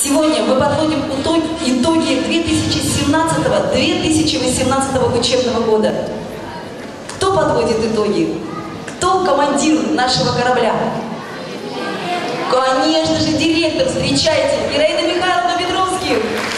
Сегодня мы подводим итоги 2017-2018 учебного года. Кто подводит итоги? Кто командир нашего корабля? Конечно же, директор. Встречайте, Ираида Михайловна Петровских.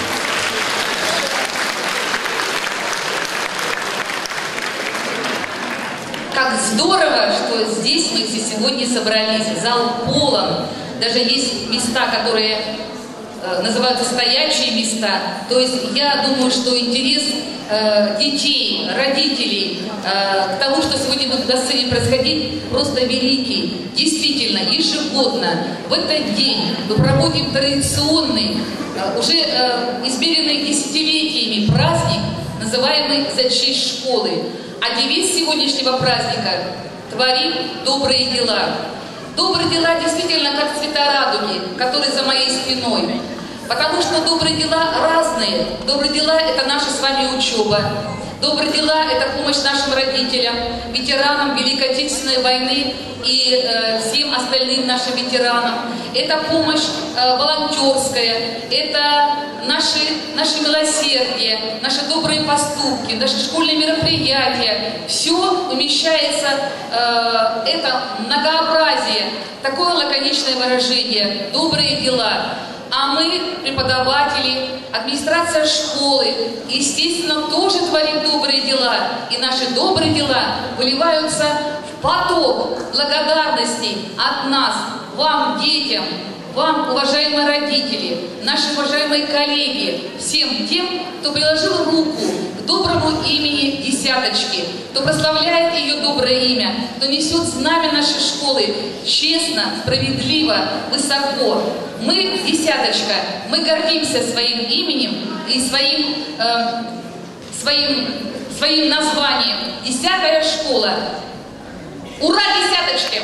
Как здорово, что здесь мы все сегодня собрались. Зал полон. Даже есть места, которые называются стоячие места. То есть я думаю, что интерес детей, родителей к тому, что сегодня будет на сцене происходить, просто великий. Действительно, ежегодно в этот день мы проводим традиционный, уже измеренный десятилетиями праздник, называемый «За честь школы». А девиз сегодняшнего праздника «Творим добрые дела». Добрые дела действительно как цвета радуги, которые за моей спиной. Потому что добрые дела разные. Добрые дела – это наша с вами учеба. Добрые дела – это помощь нашим родителям, ветеранам Великой Отечественной войны и всем остальным нашим ветеранам. Это помощь волонтерская, это наши милосердия, наши добрые поступки, наши школьные мероприятия. Все умещается, это многообразие, такое лаконичное выражение «добрые дела». А мы, преподаватели, администрация школы, естественно, тоже творим добрые дела. И наши добрые дела выливаются в поток благодарности от нас, вам, детям, вам, уважаемые родители, наши уважаемые коллеги, всем тем, кто приложил руку к доброму имени десяточки, кто прославляет ее доброе имя, кто несет знамя нашей школы честно, справедливо, высоко. Мы, десяточка, мы гордимся своим именем и своим названием. 10-я школа. Ура, десяточки!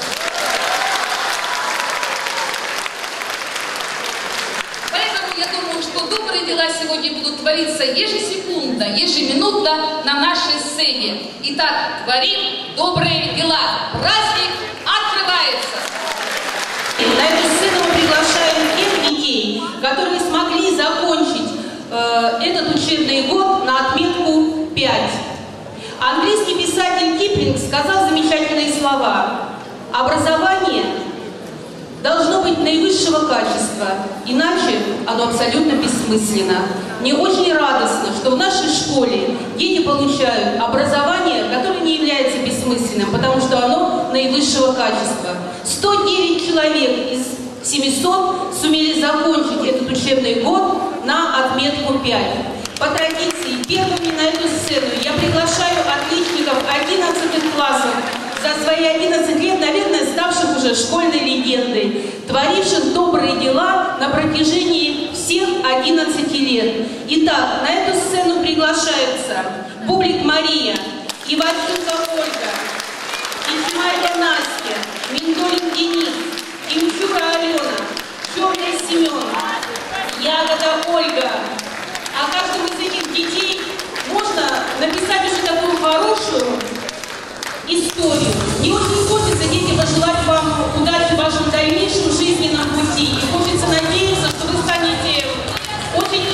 Поэтому я думаю, что добрые дела сегодня будут твориться ежесекундно, ежеминутно на нашей сцене. Итак, творим добрые дела. Праздник открывается. На эту сцену мы приглашаем тех детей, которые смогли закончить этот учебный год на отметку 5. Английский писатель Киплинг сказал замечательные слова: «Образование должно быть наивысшего качества, иначе оно абсолютно бессмысленно». Мне очень радостно, что в нашей школе дети получают образование, которое не является бессмысленным, потому что оно наивысшего качества. 109 человек из 700 сумели закончить этот учебный год на отметку 5. По традиции, первыми на эту сцену я приглашаю отличников 11 классов, за свои 11 лет, наверное, ставших уже школьной легендой, творивших добрые дела на протяжении всех 11 лет. Итак, на эту сцену приглашаются Бублик Мария, Иванченко Ольга, Ичмайда Настя, Миндолин Денис, Имчура Алена, Черный Семен, Ягода Ольга. О каждом из этих детей можно написать уже такую хорошую историю. Мне очень хочется, дети, пожелать вам удачи в вашем дальнейшем жизненном пути. И хочется надеяться, что вы станете очень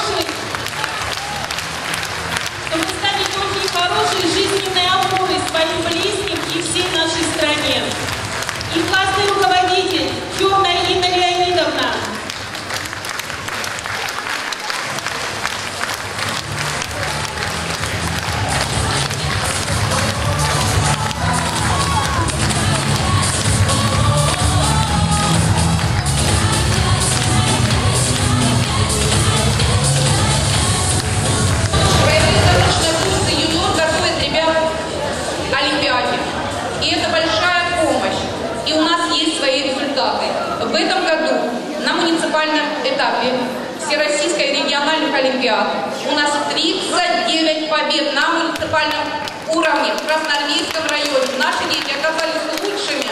хорошей жизненной опорой своим близким и всей нашей стране. И классный руководитель Черная Инна Леонидовна. В этом году на муниципальном этапе Всероссийской региональных олимпиад у нас 39 побед на муниципальном уровне в Красноармейском районе. Наши дети оказались лучшими.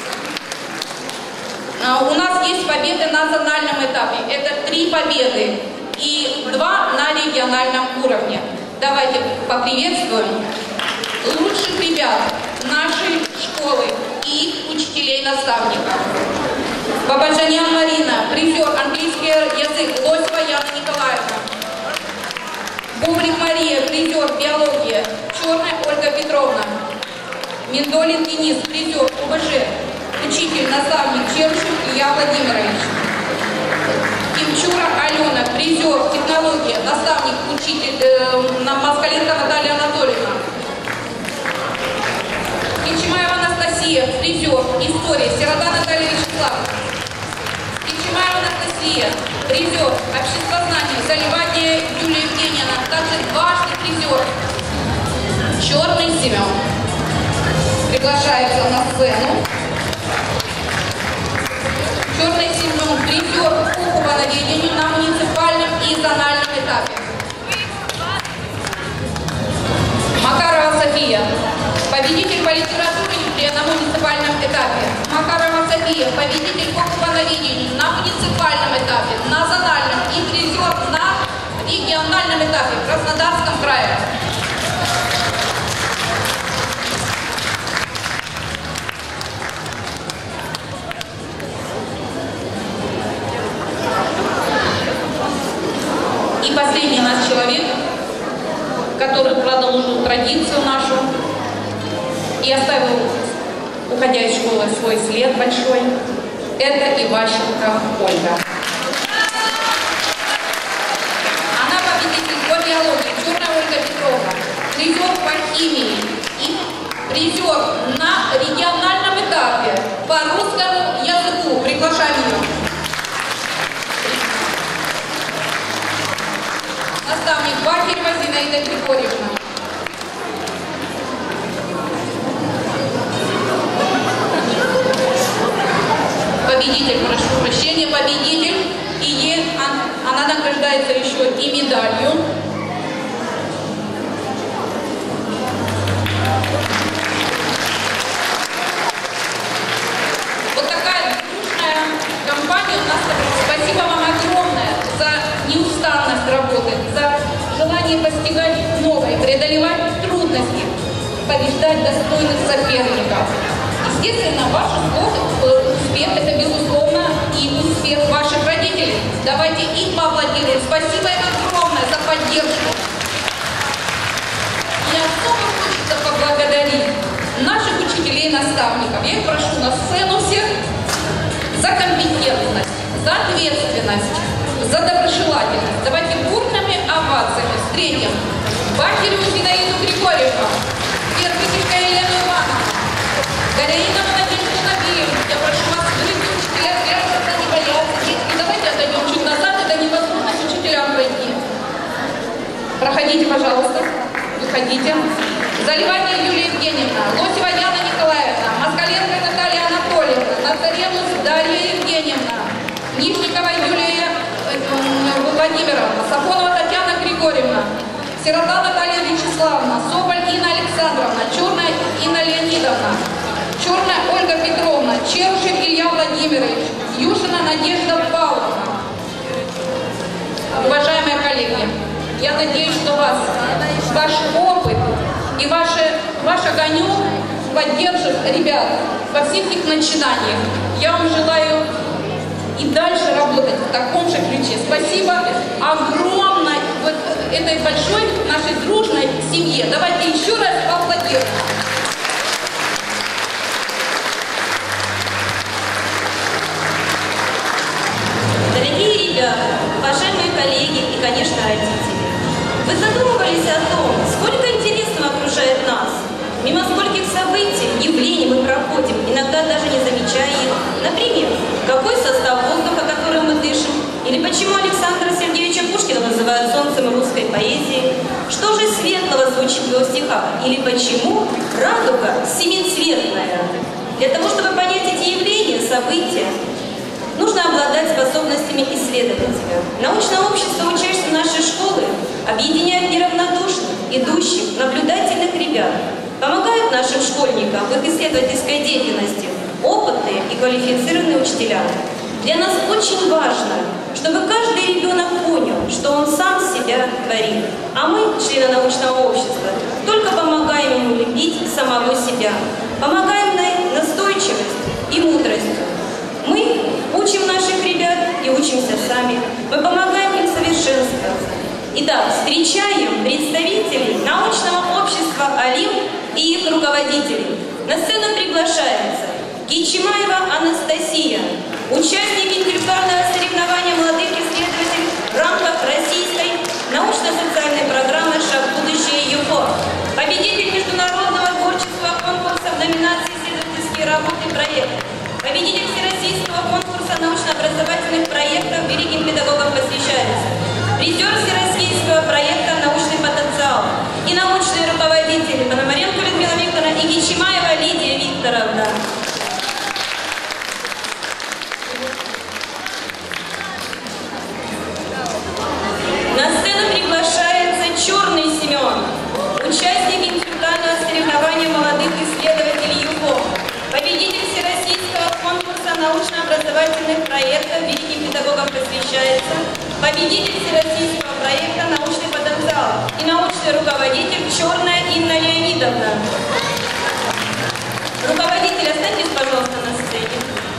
У нас есть победы на национальном этапе. Это 3 победы и 2 на региональном уровне. Давайте поприветствуем лучших ребят нашей школы и их учителей-наставников. Бабаджанян Марина, призер английский Бублик Мария, призер биология, Черная Ольга Петровна. Миндолин Денис, призер ОБЖ, учитель, наставник Черчев Илья Владимирович. Кимчура Алена, призер технология, наставник, учитель Москаленко Наталья Анатольевна. Кичимаева Анастасия, призер история, Сирота Наталья Вячеславовна. Кичимаева Анастасия, призер обществознания, Заливание Юлия Евгеньевна, также дважды призер. Черный Семен приглашается на сцену. Черный Семен, призер по куховедению на муниципальном и зональном этапе. Макарова София, победитель по литературе на муниципальном этапе. Макарова София, победитель по куховедению на муниципальном этапе, на зональном и призер на региональном этапе в Краснодарском крае. И последний у нас человек, который продолжил традицию нашу и оставил, уходя из школы, свой след большой, это Иващенко Ольга. Она победитель по биологии, Черная Ольга Петровна, призер по химии и призер на региональном этапе по русскому языку. Приглашаем ее. Наставник Бахерева Зинаида Григорьевна. Победитель, прошу прощения, победитель. И ей она награждается еще и медалью. Вот такая дружная компания у нас. Спасибо вам огромное за неустанность работы, за желание постигать новое, преодолевать трудности, побеждать достойных соперников. Естественно, ваш успех – это, безусловно, и успех ваших родителей. Давайте им поаплодируем. Спасибо им огромное за поддержку. И особо хочется поблагодарить наших учителей и наставников. Я их прошу на сцену всех за компетентность, за ответственность, за доброжелательность. Давайте бурными овациями встретим Бахереву Зинаиду Григорьевну, Вербителька Елену Ивановну, Галиину Надежду Набиевну. Я прошу вас, дорогие учителя, глядя, не бояться. Детки, давайте отойдем чуть назад, это невозможность учителям пройти. Проходите, пожалуйста, выходите. Заливание Юлия Евгеньевна, Лосева Яна Николаевна, Москаленко Наталья Анатольевна, Нацаренус Дарья Евгеньевна, Нижникова Юлия Владимировна, Сафонова Татьяна Григорьевна, Сирота Наталья Вячеславовна, Соболь Инна Александровна, Черная Инна Леонидовна, Черная Ольга Петровна, Чершев Илья Владимирович, Юшина Надежда Павловна. Уважаемые коллеги, я надеюсь, что вас, ваш опыт и ваш огонек поддержит ребят во всех их начинаниях. Я вам желаю и дальше работать в таком же ключе. Спасибо огромное вот этой большой нашей дружной семье. Давайте еще раз поаплодируем. Дорогие ребята, уважаемые коллеги и, конечно, родители, вы задумывались о том, сколько интересного окружает нас? Мимо скольких событий, явлений мы проходим, иногда даже не замечая их. Например, какой состав воздуха, которым мы дышим, или почему Александра Сергеевича Пушкина называют солнцем русской поэзии, что же светлого звучит в его стихах, или почему радуга семицветная. Для того, чтобы понять эти явления, события, нужно обладать способностями исследователя. Научное общество учащихся нашей школы объединяет неравнодушных, идущих, наблюдательных ребят, помогают нашим школьникам в их исследовательской деятельности опытные и квалифицированные учителя. Для нас очень важно, чтобы каждый ребенок понял, что он сам себя творит. А мы, члены научного общества, только помогаем ему любить самого себя, помогаем настойчивость и мудростью. Мы учим наших ребят и учимся сами. Мы помогаем им совершенствоваться. Итак, встречаем представителей научного общества «Олимп» и их руководителей. На сцену приглашается Кичимаева Анастасия, участник интеллектуального соревнования молодых исследователей в рамках российской научно-социальной программы «Шаг в будущее ЮФО», победитель международного творческого конкурса в номинации «Исследовательские работы и проекты», победитель Всероссийского конкурса научно-образовательных проектов великим педагогам посвящается, призер Всероссийского проекта «Научный потенциал» и научные руководители Пономаренко Людмила Викторовна и Кичимаева Лидия Викторовна. На сцену приглашается Черный Семен, участник интеллектуального соревнования молодых исследователей ЮФО, победитель Всероссийского конкурса научно-образовательных проектов великим педагогам посвящается, победитель Всероссийского проекта «Научный потенциал» и научный руководитель Черная Инна Леонидовна. Руководитель, останьтесь, пожалуйста, на сцене.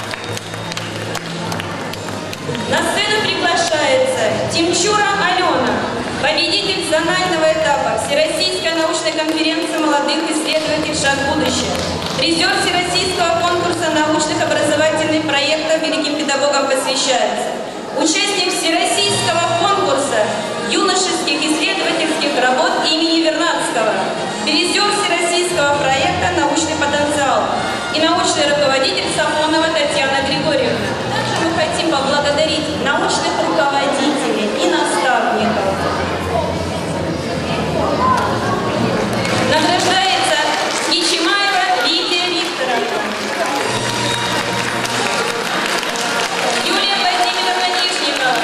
На сцену приглашается Тимчура Алена, победитель зонального этапа Всероссийской научной конференции молодых исследователей «Шаг в будущее», призер Всероссийского конкурса научных образовательных проектов великим педагогам посвящается, участник Всероссийского конкурса юношеских исследовательских работ имени Вернадского, призер Всероссийского проекта «Научный потенциал» и научный руководитель Сафонова Татьяна Григорьевна. Также мы хотим поблагодарить научных руководителей и наставников. Награждается Кичимаева Лидия Викторовна, Юлия Владимировна Нижникова,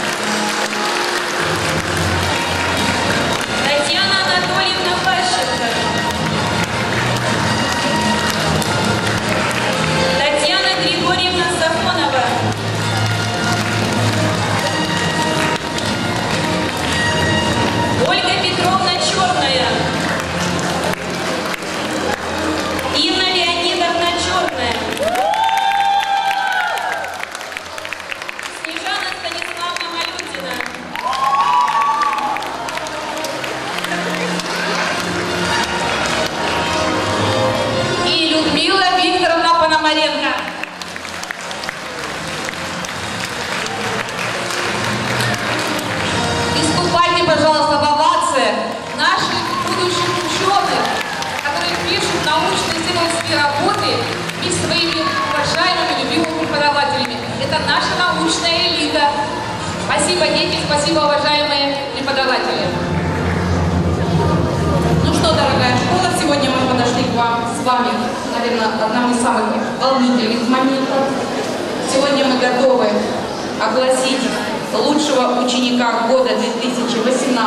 Татьяна Анатольевна Пащенко, Татьяна Григорьевна Сафонова, Ольга Петровна Черная, Инна Леонидовна Черная, Снежана Станиславовна Малютина, И Людмила Викторовна Пономаренко. Выступайте, пожалуйста, в овациях наших будущих ученых, которые пишут научно-исследовательские работы вместе со своими уважаемыми, любимыми преподавателями. Это наша научная элита. Спасибо, дети, спасибо, уважаемые преподаватели. Ну что, дорогая школа, сегодня мы подошли к вам с вами, наверное, одному из самых волнительных моментов. Сегодня мы готовы огласить лучшего ученика года 2018.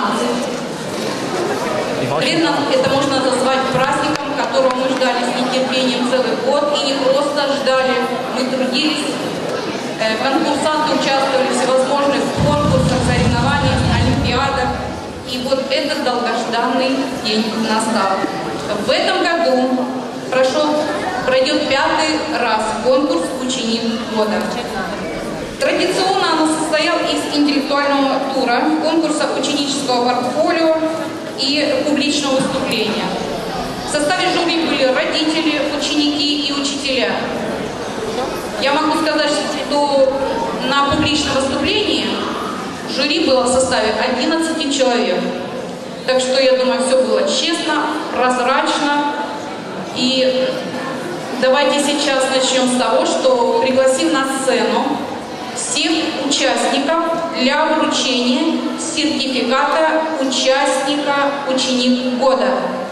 Наверное, это можно назвать праздником, которого мы ждали с нетерпением целый год. И не просто ждали, мы трудились. Конкурсанты участвовали в всевозможных конкурсах, соревнованиях, олимпиадах. И вот этот долгожданный день настал. В этом году пройдет 5-й раз конкурс «Ученик года». Традиционно он состоял из интеллектуального тура, конкурса ученического портфолио и публичного выступления. В составе жюри были родители, ученики и учителя. Я могу сказать, что на публичном выступлении жюри было в составе 11 человек. Так что, я думаю, все было честно, прозрачно. И давайте сейчас начнем с того, что пригласим на сцену всех участников для вручения сертификата участника «Ученик года».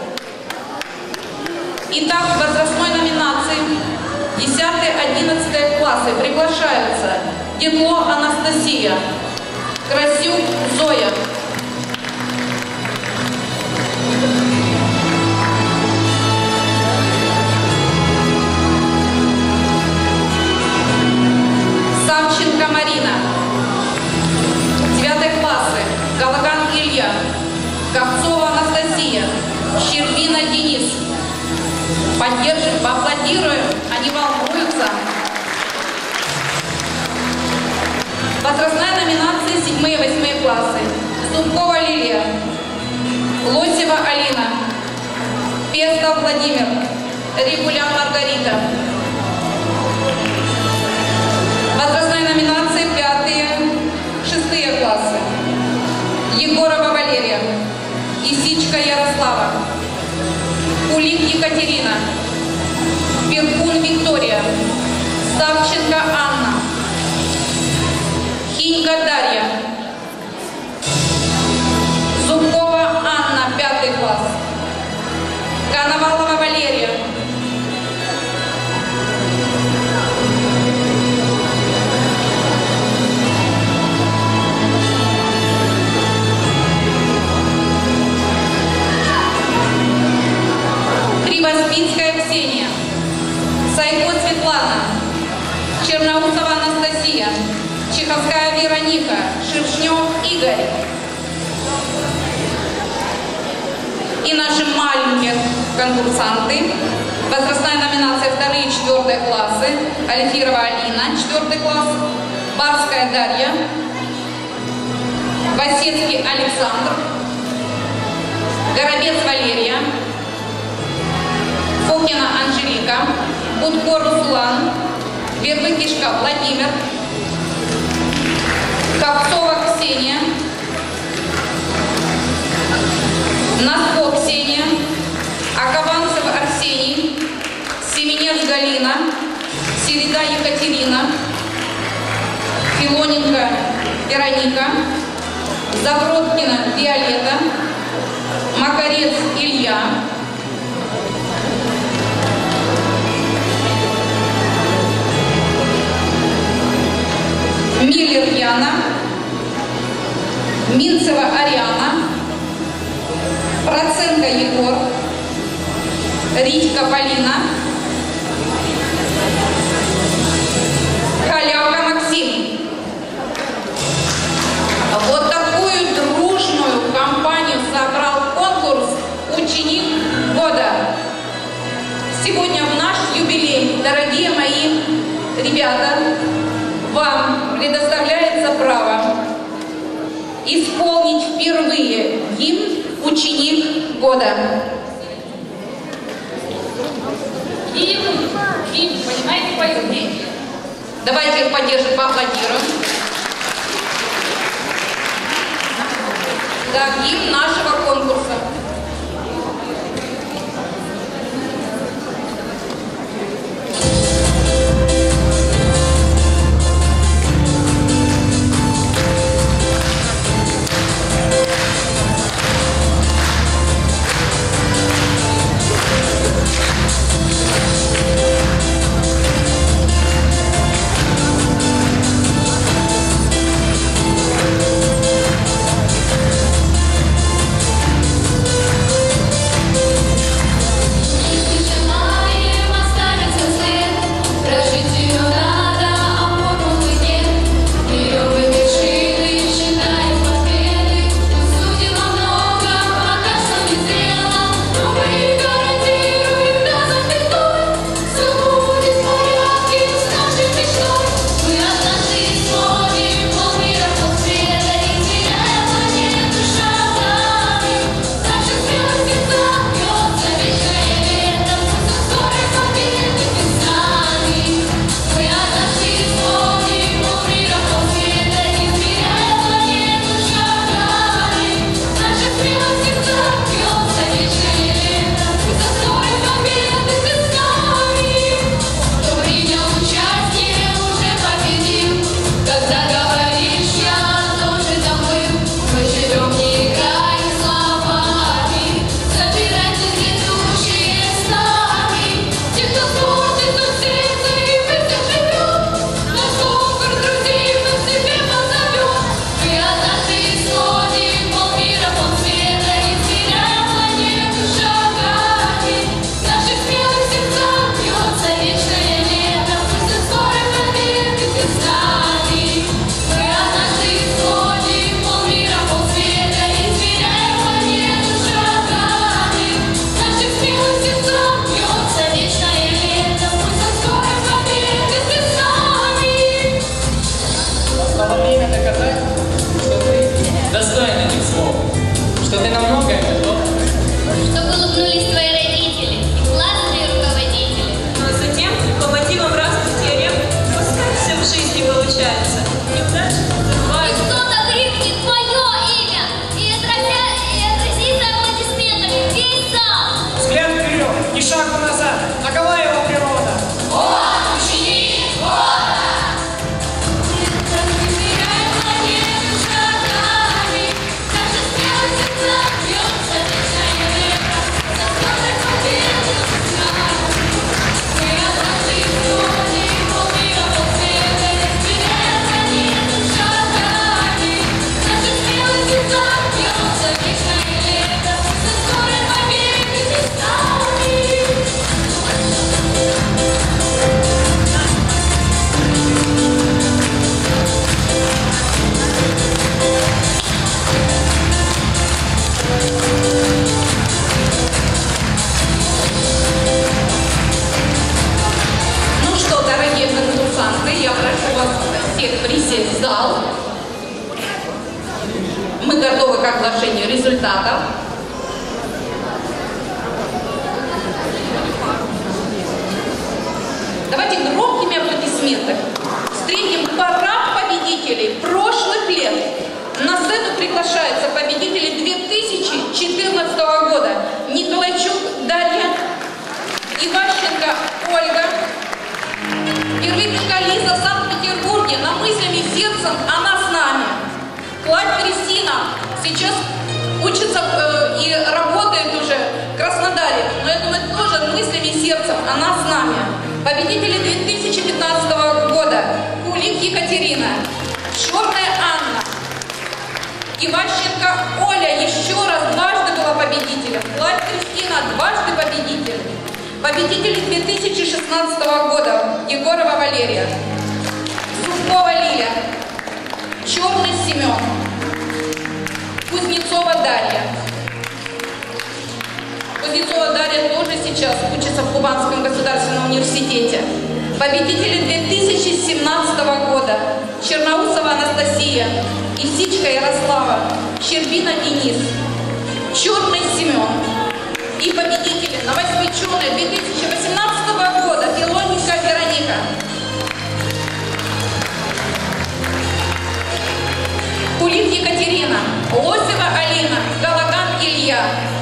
Итак, в возрастной номинации 10-11 классы приглашаются Декло Анастасия, Красюк Зоя, Савченко Марина, 9 классы, Галаган Илья, Ковцова Анастасия, Щербина Денис. Поддержим, поаплодируем, они волнуются. Возрастная номинация 7-8 классы. Зубкова Лилия, Лосева Алина, Пестов Владимир, Регулян Маргарита. Возрастная номинация 5-6 классы. Егорова Валерия, Исичка Ярослава, Кулик Екатерина, Перкун Виктория, Савченко Анна, Хинька Дарья, Зубкова Анна, 5 класс, Коновалова Валерия, Кривоспинская Ксения, Сайко Светлана, Черноусова Анастасия, Чеховская Вероника, Шершнев Игорь. И наши маленькие конкурсанты. Возрастная номинация 2-4 классы. Альфирова Алина, 4 класс. Барская Дарья, Васецкий Александр, Горобец Валерия, Фокина Анжелика, Будко Руслан, Вербыкишка Владимир, Копцова Ксения, Носков Ксения, Акованцев Арсений, Семенец Галина, Середа Екатерина, Филоненко Вероника, Забродкина Виолетта, Макарец Илья, Миллер Яна, Минцева Ариана, Проценко Егор, Ритька Полина, Халявка Максим. Вот такую дружную компанию собрал конкурс «Ученик года». Сегодня в наш юбилей, дорогие мои ребята, вам предоставляется право исполнить впервые гимн «Ученик года». Гимн, понимаете, поют дети. Давайте их поддержим, поаплодируем. Да, гимн нашего конкурса. мы готовы к оглашению результатов. Давайте громкими аплодисментами встретим парад победителей прошлых лет. На сцену приглашаются победители 2014 года. Николайчук Дарья, Иващенко Ольга, Первикенко Лиза в Санкт-Петербурге. На мыслями и сердцем она с нами. Кладь Кристина сейчас учится и работает уже в Краснодаре. Но я думаю, тоже мыслями и сердцем она с нами. Победители 2015 года. Кулик Екатерина, Черная Анна, Иващенко Оля еще раз дважды была победителем. Кладь Кристина дважды победитель. Победители 2016 года. Егорова Валерия, Зубкова Лиля, Черный Семен, Кузнецова Дарья. Кузнецова Дарья тоже сейчас учится в Кубанском государственном университете. Победители 2017 года. Черноусова Анастасия, Исичка Ярослава, Щербина Денис, Черный Семен. И победители новоиспеченные 2018 года. Филоненко Вероника. Кулик Екатерина, Лосева Алина, Галаган Илья.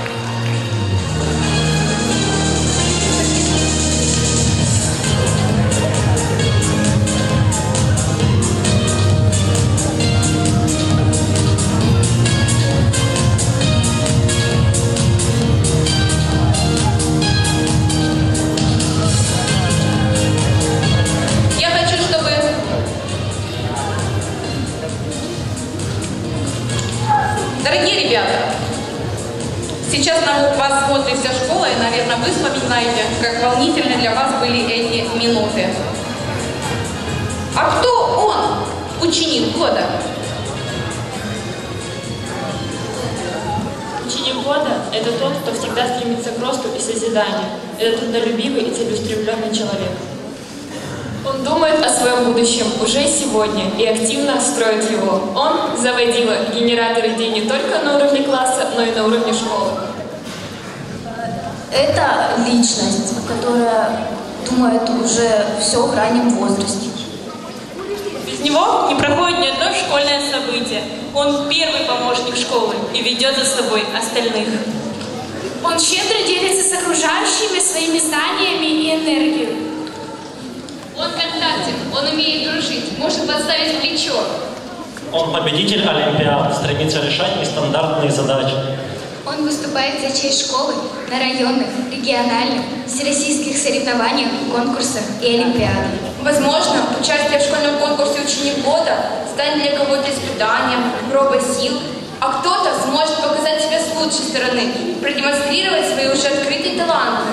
Дорогие ребята, сейчас на вас смотрит вся школа, и, наверное, вы вспоминаете, как волнительны для вас были эти минуты. А кто он, ученик года? Ученик года – это тот, кто всегда стремится к росту и созиданию. Это трудолюбивый и целеустремленный человек. Он думает о своем будущем уже сегодня и активно строит его. Он заводила генератор идей не только на уровне класса, но и на уровне школы. Это личность, которая думает уже все в раннем возрасте. Без него не проходит ни одно школьное событие. Он первый помощник школы и ведет за собой остальных. Он щедро делится с окружающими своими знаниями и энергией. Он контактен, он умеет дружить, может подставить плечо. Он победитель Олимпиад, стремится решать нестандартные задачи. Он выступает за честь школы на районных, региональных, всероссийских соревнованиях, конкурсах и олимпиадах. Возможно, участие в школьном конкурсе «Ученик года» станет для кого-то испытанием, пробой сил, а кто-то сможет показать себя с лучшей стороны, продемонстрировать свои уже открытые таланты.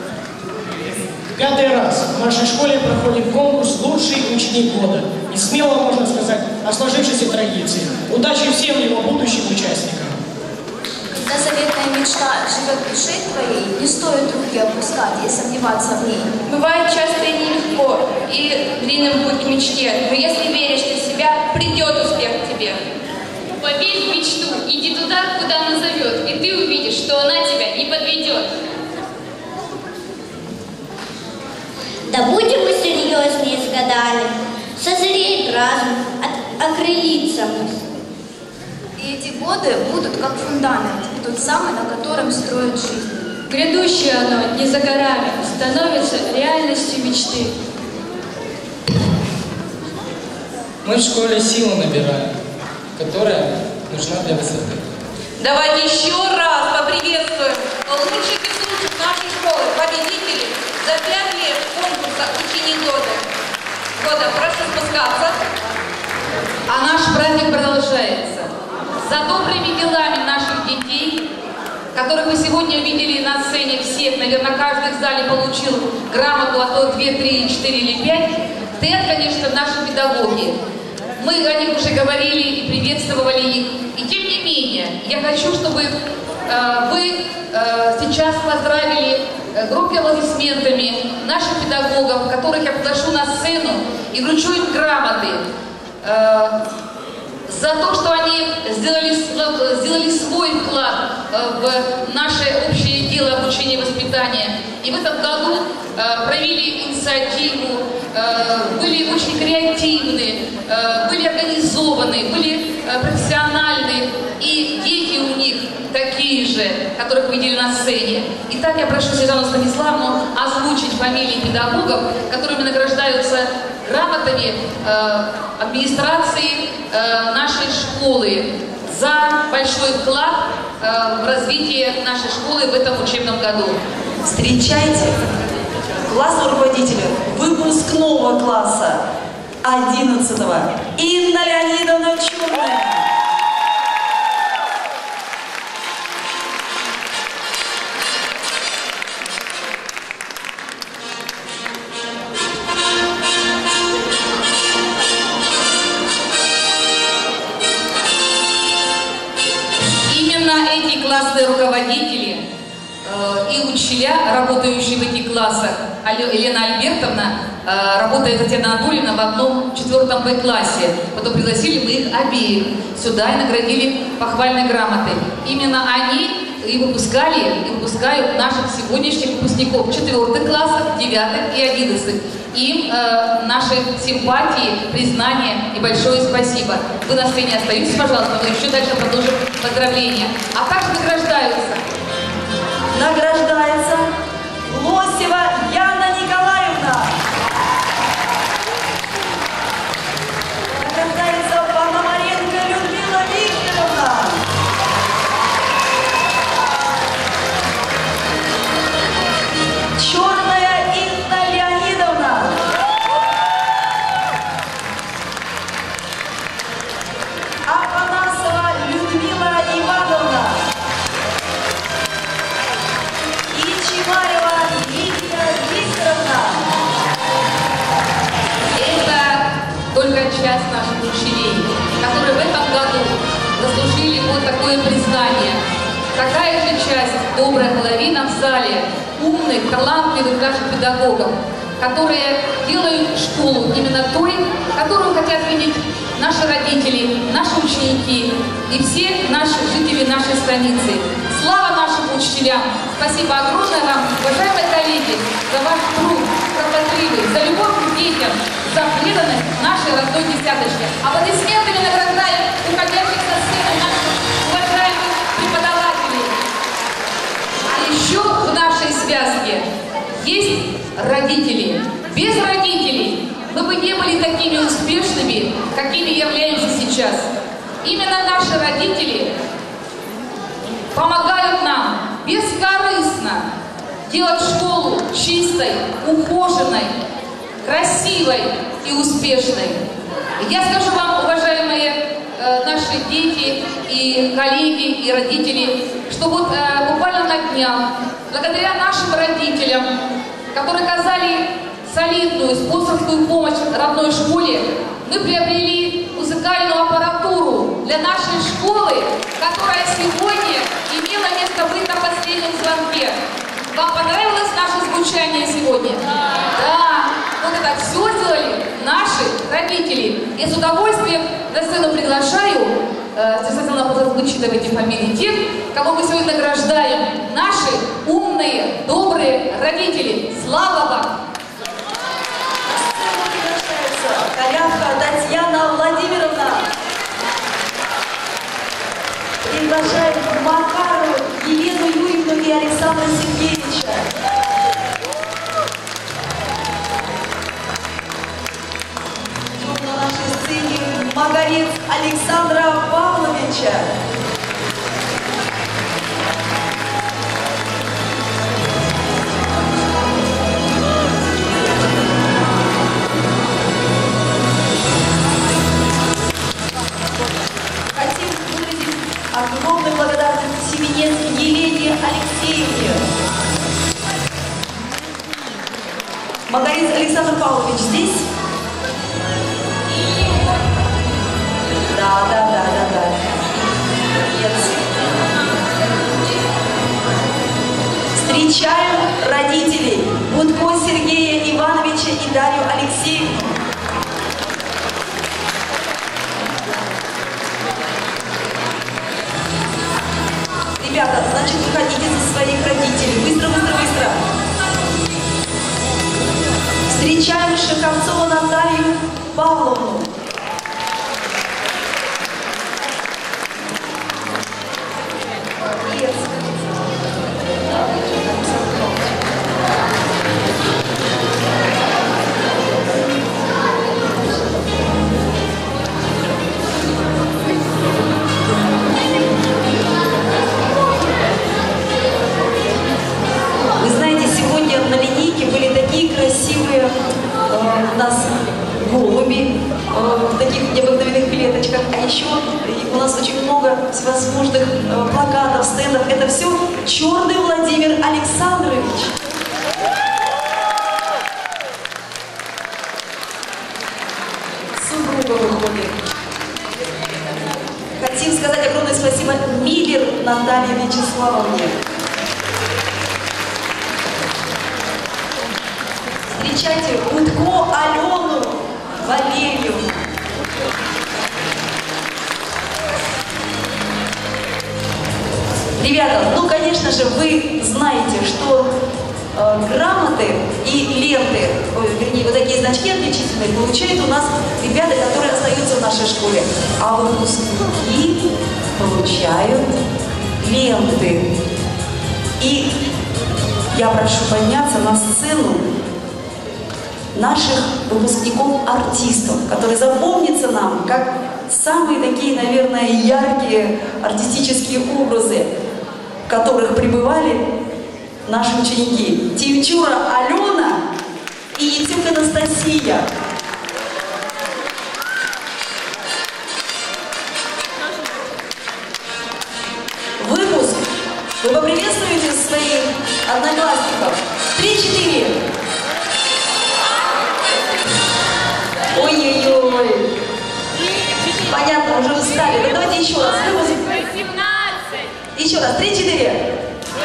Пятый раз в нашей школе проходит конкурс «Лучший ученик года». И смело можно сказать о сложившейся традиции. Удачи всем его будущим участникам. Когда заветная мечта живет в душе твоей, не стоит руки опускать и сомневаться в ней. Бывает часто и нелегко, и длинным путь к мечте, но если веришь в себя, придет успех к тебе. Поверь в мечту, иди туда, куда она зовет, и ты увидишь, что она тебя не подведет. Да будем мы серьезнее с годами, созреет разум, окрылится мысль. И эти годы будут как фундамент, тот самый, на котором строят жизнь. Грядущее оно не за горами, становится реальностью мечты. Мы в школе силу набираем, которая нужна для высоты. Давайте еще раз поприветствуем лучших из лучших нашей школы, победителей за 5 лет конкурса «Ученик года». Прошу спускаться. А наш праздник продолжается. За добрыми делами наших детей, которых вы сегодня видели на сцене всех, наверное, каждый в зале получил грамоту, а то 2, 3, 4 или 5, стоят, конечно, наши педагоги. Мы о них уже говорили и приветствовали их. И тем не менее, я хочу, чтобы вы сейчас поздравили группой аплодисментами наших педагогов, которых я приглашу на сцену и вручу им грамоты за то, что они сделали свой вклад в наше общее дело обучения и воспитания. И в этом году проявили инициативу, были очень креативны, были организованы, были профессиональны, и дети у них такие же, которых вы видели на сцене. Итак, я прошу Светлану Станиславовну озвучить фамилии педагогов, которыми награждаются грамотами администрации нашей школы за большой вклад в развитие нашей школы в этом учебном году. Встречайте классного руководителя выпускного класса 11-го Инна Леонидовна Чурная. Именно эти классные руководители и учителя, работающие в этих классах, Елена Альбертовна, работает Татьяна Анатольевна в одном 4 Б-классе. Потом пригласили мы их обеих сюда и наградили похвальной грамотой. Именно они и выпускали, и выпускают наших сегодняшних выпускников 4 классов, 9 и 11. Им наши симпатии, признание и большое спасибо. Вы на сцене остаетесь, пожалуйста, мы еще дальше продолжим поздравления. А также награждаются. Награждается Лосева Яна Николаевна. Награждается Пономаренко Людмила Викторовна. Черная Инна Леонидовна. Афанасова Людмила Ивановна. Чимарева Лидия Викторовна. Это только часть наших учителей, которые в этом году заслужили вот такое признание. Такая же часть, добрая половина в зале, умных, талантливых наших педагогов, которые делают школу именно той, которую хотят видеть наши родители, наши ученики и все наши жители нашей станицы. Слава нашим учителям! Спасибо огромное вам, уважаемые коллеги, за ваш труд, кропотливый, за любовь к детям, за преданность нашей родной десяточке. Аплодисментами награждаем уходящих со сцены наших уважаемых преподавателей. А еще в нашей связке есть родители. Без родителей мы бы не были такими успешными, какими являемся сейчас. Именно наши родители помогают нам бескорыстно делать школу чистой, ухоженной, красивой и успешной. Я скажу вам, уважаемые наши дети и коллеги и родители, что вот буквально на днях, благодаря нашим родителям, которые оказали солидную спонсорскую помощь родной школе, мы приобрели музыкальную аппаратуру для нашей школы, которая сегодня имела место быть на последнем звонке. Вам понравилось наше звучание сегодня? Да. Вот это все сделали наши родители. Я с удовольствием на сцену приглашаю, Светлана зачитывайте фамилии тех, кого мы сегодня награждаем. Наши умные, добрые родители. Слава вам! Корявка Татьяна Владимировна. Приглашаем Макару Елену Юрьевну и Александра Сергеевича. На нашей сцене Магарец Александра Павловича. Огромную благодарность Семенец Елене Алексеевне. Магарец Александр Павлович здесь? Да. Нет. Встречаем родителей Будко Сергея Ивановича и Дарью Алексеевну. идите за своих родителей. Быстро, быстро, быстро. Встречаем Шеховцову Наталью Павловну. Вы знаете, сегодня на линейке были такие красивые у нас голуби в таких необыкновенных клеточках, а еще у нас очень много всевозможных плакатов, стендов. Это все Черный Владимир Александрович. Супруга выходит. Хотим сказать огромное спасибо Миллер Наталье Вячеславовне. Встречайте Гудко Алену Валерию. Ребята, ну, конечно же, вы знаете, что грамоты и ленты, вернее, вот такие значки отличительные получают у нас ребята, которые остаются в нашей школе. А выпускники получают ленты. И я прошу подняться на сцену наших выпускников-артистов, которые запомнятся нам как самые такие, наверное, яркие артистические образы, в которых пребывали наши ученики. Тимчура Алена и Етюк Анастасия. Выпуск. Вы поприветствуете своих одноклассников. 3-4. Ой-ой-ой. Понятно, уже устали. Да давайте еще раз. Выпуск. 18. Еще раз. 3-4.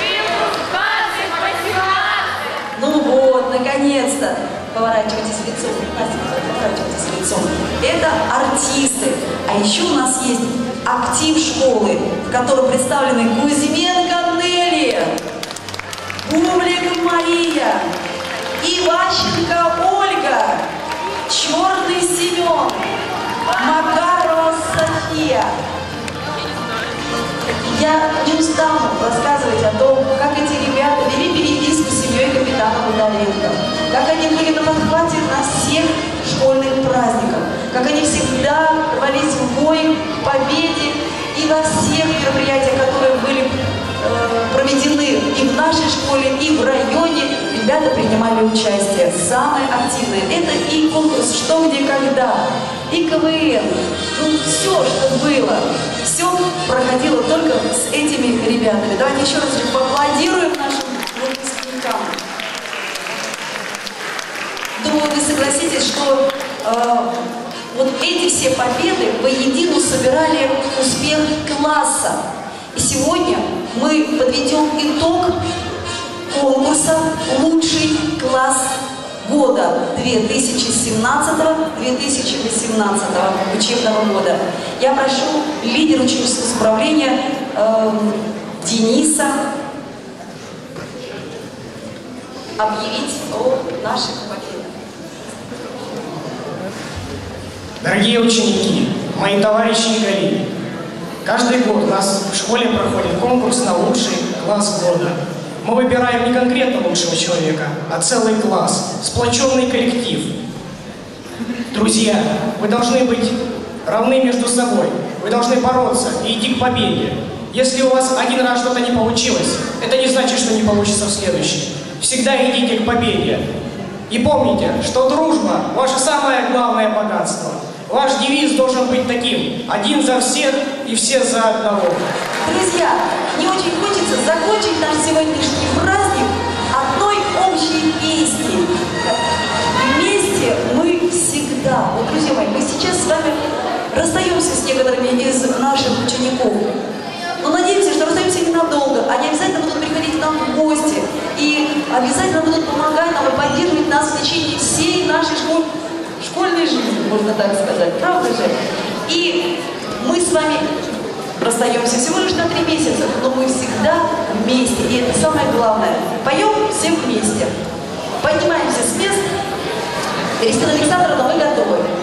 Ну вот, наконец-то. Поворачивайтесь лицом. Настя, поворачивайтесь лицом. Это артисты. А еще у нас есть актив школы, в котором представлены Кузьменко Нелли, Бублик Мария, Иващенко Ольга, Черный Семен, Макарова София. Я не устану рассказывать о том, как эти ребята вели переписку с семьей капитана Бондаренко, как они были на подхвате на всех школьных праздниках, как они всегда рвались в бой, к победе и во всех мероприятиях, которые были проведены и в нашей школе, и в районе, ребята принимали участие. Самое активное — это и конкурс «Что, где, когда», и КВН. Ну, все, что было, все проходило только с этими ребятами. Давайте еще раз поаплодируем нашим выпускникам. Думаю, вы согласитесь, что вот эти все победы воедино собирали успех класса. И сегодня мы подведем итог конкурса «Лучший класс года» 2017-2018 учебного года. Я прошу лидера ученического исправления Дениса объявить о наших победах. Дорогие ученики, мои товарищи и коллеги, каждый год у нас в школе проходит конкурс на лучший класс года. Мы выбираем не конкретно лучшего человека, а целый класс, сплоченный коллектив. Друзья, вы должны быть равны между собой, вы должны бороться и идти к победе. Если у вас один раз что-то не получилось, это не значит, что не получится в следующий. Всегда идите к победе. И помните, что дружба – ваше самое главное богатство. Ваш девиз должен быть таким: один за всех и все за одного. Друзья, мне очень хочется закончить наш сегодняшний праздник одной общей песней. Вместе мы всегда. Вот, друзья мои, мы сейчас с вами расстаемся с некоторыми из наших учеников. Но надеемся, что расстаемся ненадолго. Они обязательно будут приходить к нам в гости и обязательно будут помогать нам и поддерживать нас в течение всей нашей школьной жизни, можно так сказать. Правда же? И мы с вами расстаемся всего лишь на 3 месяца, но мы всегда вместе. И это самое главное. Поем все вместе. Поднимаемся с мест. Кристина Александровна, мы готовы.